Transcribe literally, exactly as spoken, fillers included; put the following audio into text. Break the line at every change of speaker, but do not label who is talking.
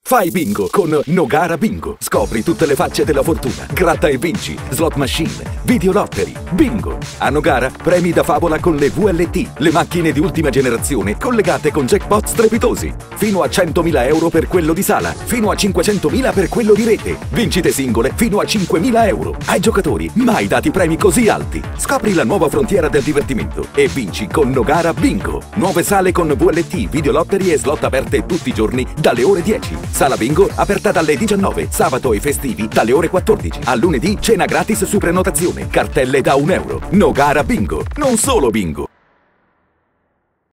Fai bingo con Nogara Bingo. Scopri tutte le facce della fortuna. Gratta e vinci, slot machine, videolottery, bingo. A Nogara premi da favola con le V L T, le macchine di ultima generazione collegate con jackpot strepitosi. Fino a centomila euro per quello di sala, fino a cinquecentomila per quello di rete. Vincite singole fino a cinquemila euro. Ai giocatori mai dati premi così alti. Scopri la nuova frontiera del divertimento e vinci con Nogara Bingo. Nuove sale con V L T, videolottery e slot aperte tutti i giorni dalle ore dieci. Sala Bingo aperta dalle diciannove, sabato e festivi dalle ore quattordici. A lunedì cena gratis su prenotazione, cartelle da un euro. Nogara Bingo, non solo bingo.